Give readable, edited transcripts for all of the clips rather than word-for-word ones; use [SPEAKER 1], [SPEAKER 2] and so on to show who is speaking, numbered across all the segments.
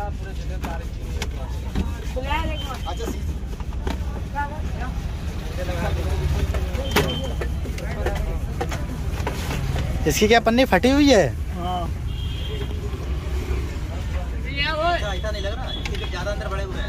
[SPEAKER 1] इसकी क्या पन्नी फटी हुई है?
[SPEAKER 2] ऐसा नहीं लग रहा, इसके ज्यादा अंदर बड़े हुए हैं।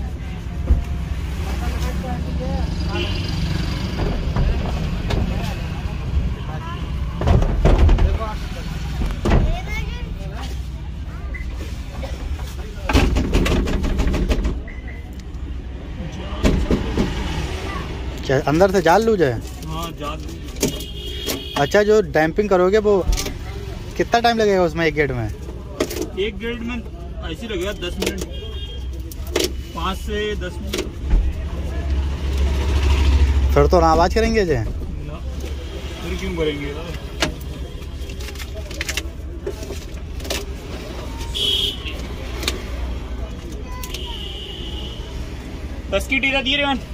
[SPEAKER 1] क्या अंदर से जाल लूज है?
[SPEAKER 3] हाँ जाल।
[SPEAKER 1] अच्छा, जो डैम्पिंग करोगे वो कितना टाइम लगेगा उसमें? एक गेट में?
[SPEAKER 3] एक गेट में ऐसे लगेगा 10 मिनट, 5 से 10 मिनट।
[SPEAKER 1] फिर तो आवाज करेंगे जे?
[SPEAKER 3] फिर क्यों करेंगे? दस की टीरा दिए रेवन।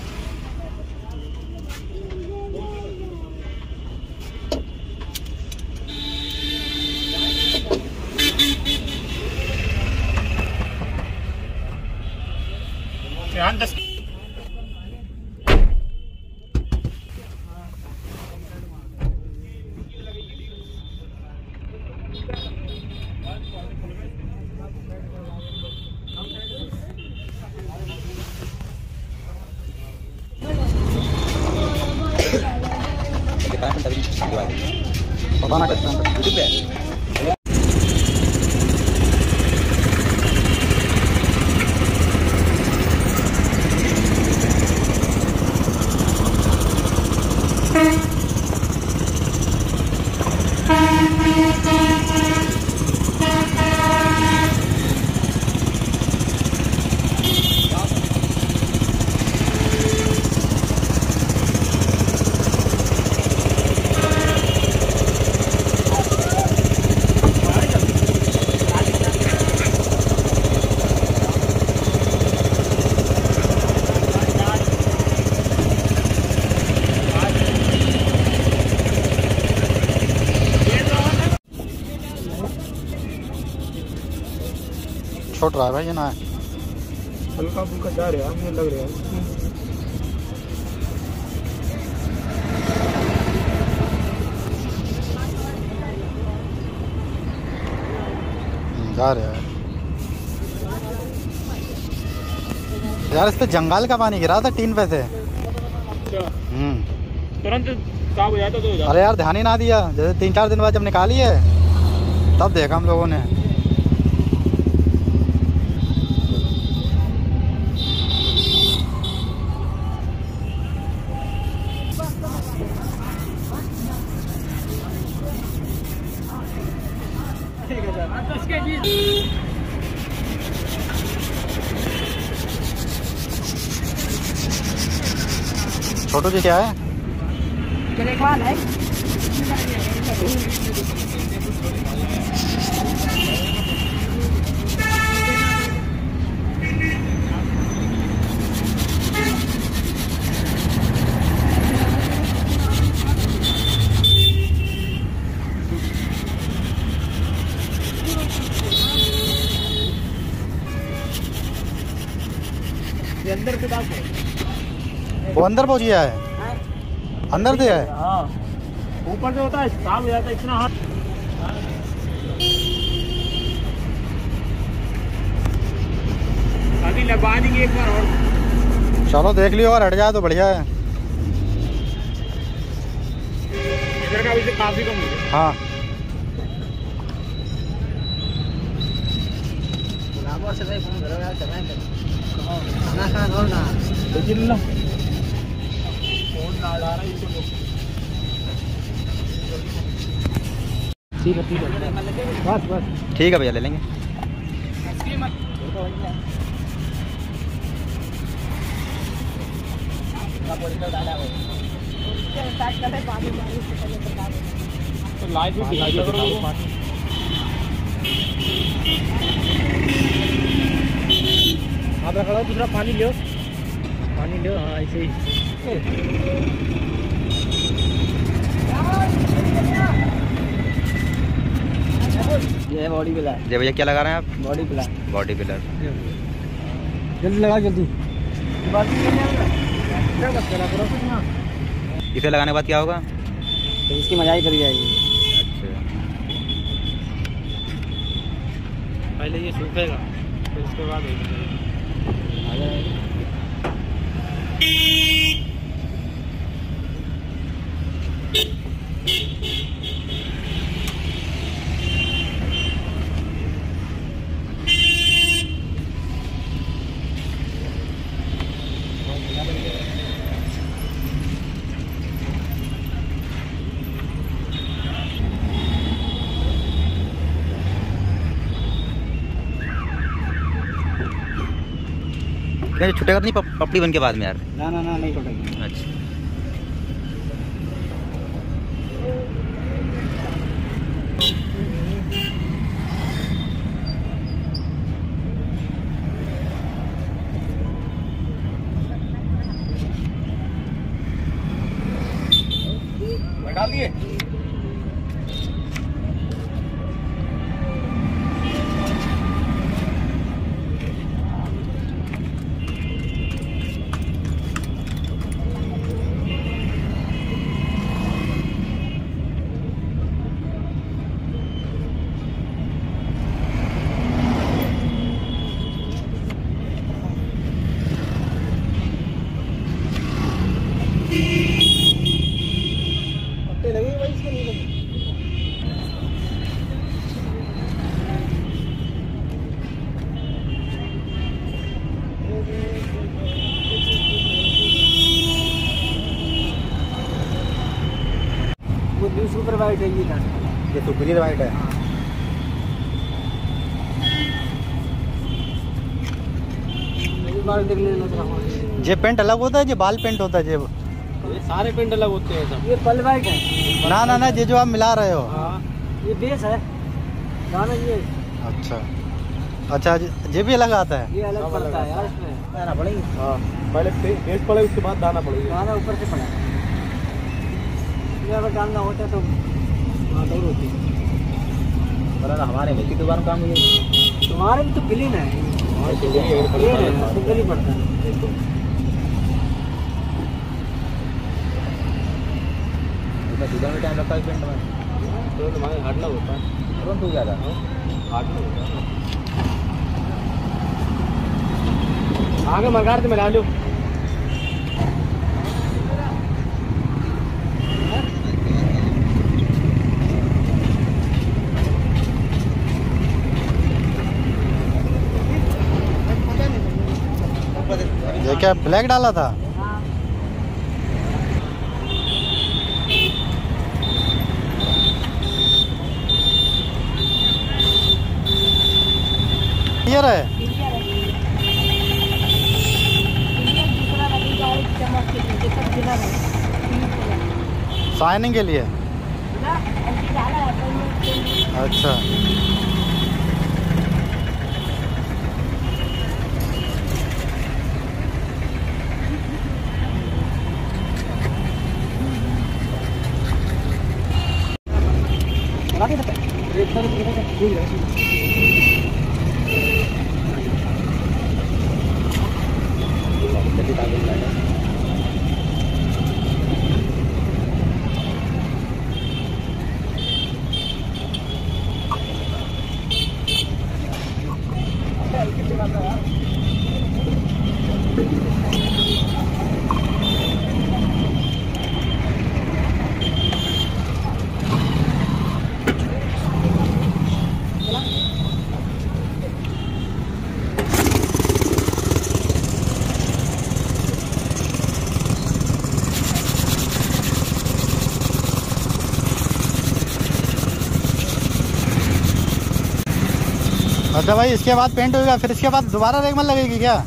[SPEAKER 3] ध्यान 10
[SPEAKER 1] पता ना कितना छोट रहा है भाई, ये ना
[SPEAKER 3] हल्का फुल्का जा रहा है, मुझे लग रहा है।
[SPEAKER 1] जा रहा है यार। इस पे जंगल का पानी गिरा था टीन पे से।
[SPEAKER 3] तुरंत साफ हो जाता तो हो जाता।
[SPEAKER 1] अरे यार ध्यान ही ना दिया, जैसे 3-4 दिन बाद जब निकाली है तब देखा हम लोगों ने। छोटू जी क्या है?
[SPEAKER 4] है अंदर से
[SPEAKER 1] वो अंदर पहुंच गया है, अंदर से है।
[SPEAKER 3] हाँ ऊपर से होता है, साफ हो जाता है इतना हाथ। अभी लगा देंगे एक बार और।
[SPEAKER 1] चलो देख लियो, और हट जाए तो बढ़िया है।
[SPEAKER 3] इधर का भी काफी कम हो गया।
[SPEAKER 1] हाँ
[SPEAKER 3] ठीक है ठीक है, बस बस
[SPEAKER 1] ठीक है भैया, ले लेंगे।
[SPEAKER 3] तो लाइट भी दिखाई दे रहा है। आप रखो, दूसरा पानी लो, पानी लो। हाँ ऐसे ही।
[SPEAKER 4] ये है बॉडी पिलर।
[SPEAKER 1] जय भैया क्या लगा रहे हैं आप?
[SPEAKER 4] Body pillar.
[SPEAKER 1] Body pillar.
[SPEAKER 4] जल्दी लगा जल्दी।
[SPEAKER 1] इसे लगाने के बाद क्या होगा?
[SPEAKER 4] तो इसकी मजाई करी जाएगी।
[SPEAKER 1] अच्छा,
[SPEAKER 3] पहले ये सूखेगा फिर उसके बाद
[SPEAKER 1] छुटेगा तो नहीं पपड़ी बन के बाद में यार?
[SPEAKER 4] ना ना ना नहीं टूटेगी।
[SPEAKER 1] अच्छा,
[SPEAKER 3] डाल दिए।
[SPEAKER 4] वो ब्लू सुपर वाइट है
[SPEAKER 1] ये सुपीरियर वाइट है। ये पेंट अलग होता है, ये बाल पेंट होता है।
[SPEAKER 3] ये सारे पेंट अलग होते हैं सब।
[SPEAKER 4] ये पल वाइट है।
[SPEAKER 1] ना ना ना, ये जो आप मिला रहे हो।
[SPEAKER 3] हाँ,
[SPEAKER 4] ये बेस है गाना ये।
[SPEAKER 1] अच्छा अच्छा, ये भी अलग आता है।
[SPEAKER 4] ये अलग पड़ता है यार इसमें।
[SPEAKER 2] दाना पड़ेगी।
[SPEAKER 3] हाँ, पहले बेस पड़े उसके बाद दाना पड़ेगा।
[SPEAKER 4] गाना ऊपर से पड़ा। ये अगर डालना होता है तो दूर होती है।
[SPEAKER 2] हमारे में की दुकान काम हुई
[SPEAKER 4] तुम्हारे भी तो क्लीन है। ये है सिंगल ही पड़ता है।
[SPEAKER 2] दुकान में टाइम लगता है पेंट में।
[SPEAKER 3] तो तुम्हारे हार्डना होता है,
[SPEAKER 2] तुरंत हो जाता है।
[SPEAKER 3] हार्डना होता है। आगे मगार तो मिला लो।
[SPEAKER 1] ये क्या ब्लैक डाला था? क्लियर है। शाइनिंग के लिए। अच्छा, अच्छा भाई, इसके बाद पेंट होगा, फिर इसके बाद दोबारा रेगमल लगेगी क्या?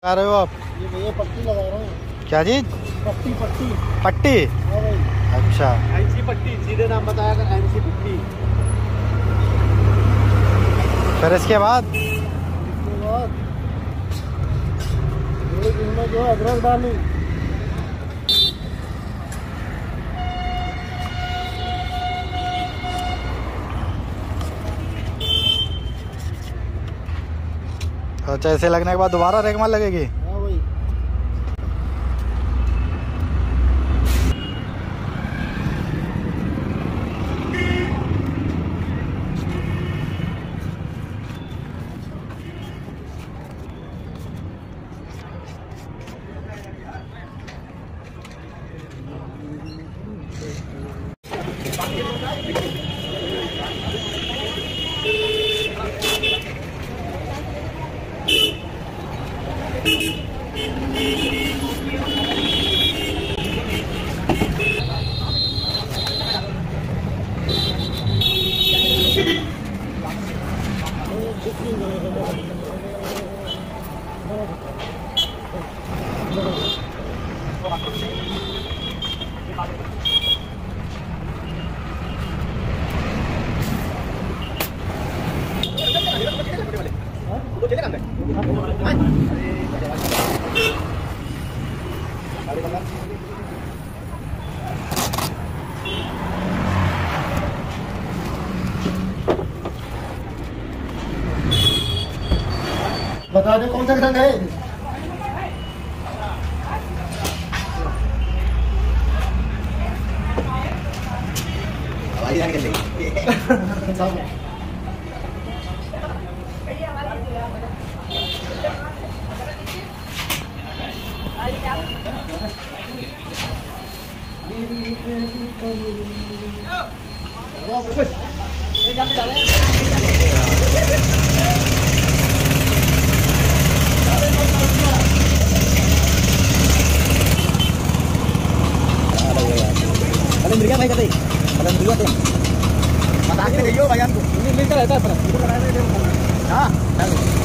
[SPEAKER 1] आ रहे हो आप?
[SPEAKER 4] ये भैया पट्टी लगा रहा हूँ।
[SPEAKER 1] क्या चीज?
[SPEAKER 4] पट्टी पट्टी।
[SPEAKER 1] पट्टी?
[SPEAKER 4] हाँ भाई।
[SPEAKER 1] अच्छा,
[SPEAKER 4] एनसी पट्टी, सीधे नाम बताया कर, एनसी पट्टी।
[SPEAKER 1] फिर इसके बाद
[SPEAKER 4] उसके बाद इसमें जो अदरक डालूँ,
[SPEAKER 1] अच्छा, ऐसे लगने के बाद दोबारा रेगमाल लगेगी?
[SPEAKER 4] हाँ भाई। बता दे कौन सा रंग है?
[SPEAKER 2] हवाई जहाज के लिए। Alhamdulillah भाई कहते alhamdulillah थे मजाक में कहियो भाई आपको मिलता रहता है पर हाँ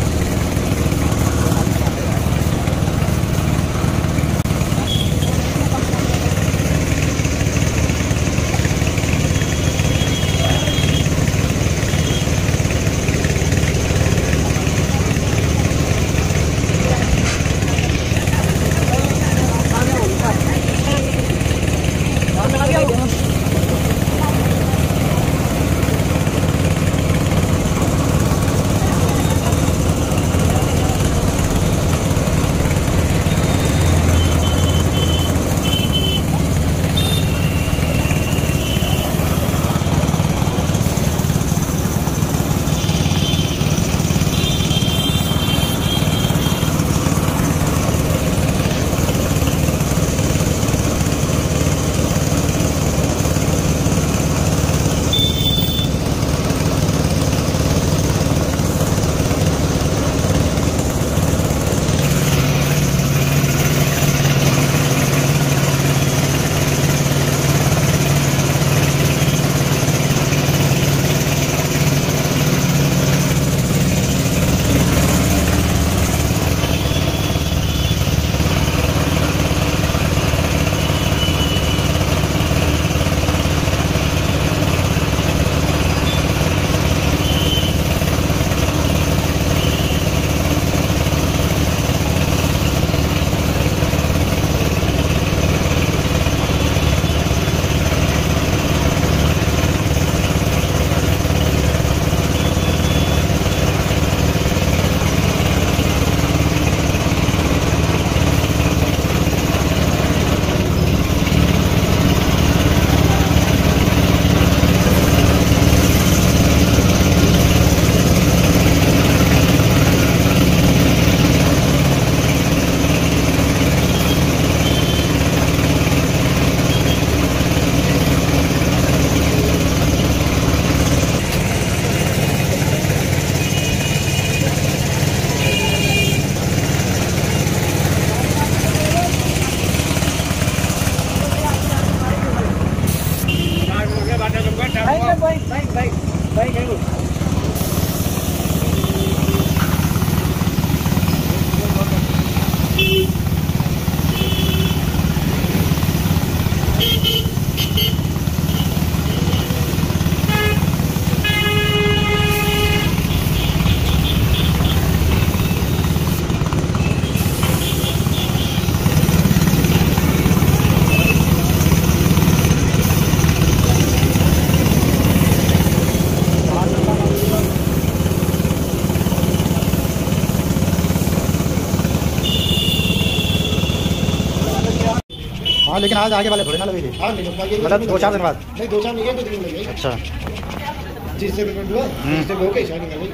[SPEAKER 1] लेकिन आज आगे वाले थोड़े ना लगेगी, मतलब 2-4 दिन बाद।
[SPEAKER 2] नहीं 2-4 नहीं है, 2 दिन लगेगी।
[SPEAKER 1] अच्छा
[SPEAKER 2] जिससे पेमेंट हुआ जिससे हो गई शाइनिंग आ गई।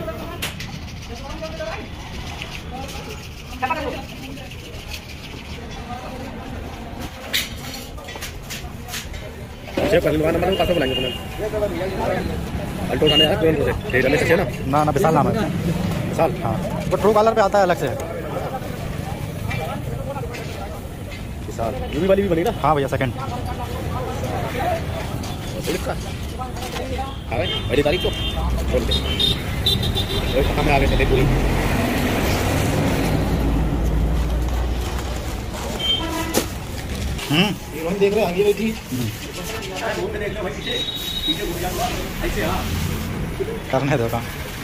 [SPEAKER 5] पहले दुकान नंबर पास बुलाएंगे तुम्हें। अल्टो उठाने आया ट्रेन से ठेले से ना
[SPEAKER 1] ना विशाल नाम है।
[SPEAKER 5] विशाल।
[SPEAKER 1] हाँ वो ट्रू कॉलर पे आता है अलग से।
[SPEAKER 5] विशाल यूवी वाली भी बनी ना।
[SPEAKER 1] हाँ भैया सेकंड।
[SPEAKER 5] हाँ भाई पहली तारीख को बोल के हमें आगे चले पूरी।
[SPEAKER 2] हम देख रहे हैं आगे बैठी
[SPEAKER 1] करने दो काम।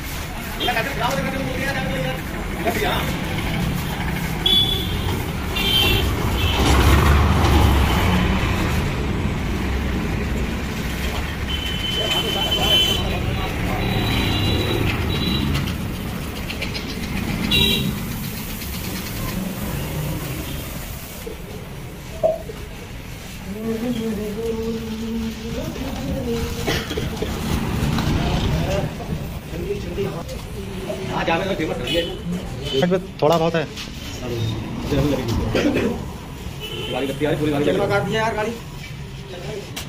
[SPEAKER 1] थोड़ा बहुत है।
[SPEAKER 5] गाड़ी लगती है पूरी गाड़ी
[SPEAKER 2] काट दिया यार गाड़ी।